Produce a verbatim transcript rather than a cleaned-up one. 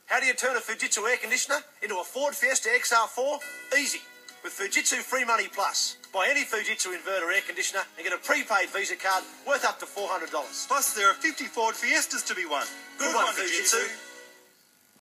How do you turn a Fujitsu air conditioner into a Ford Fiesta X R four? Easy. With Fujitsu Free Money Plus. Buy any Fujitsu inverter air conditioner and get a prepaid Visa card worth up to four hundred dollars. Plus, there are fifty Ford Fiestas to be won. Good, Good one, one, Fujitsu. Fujitsu.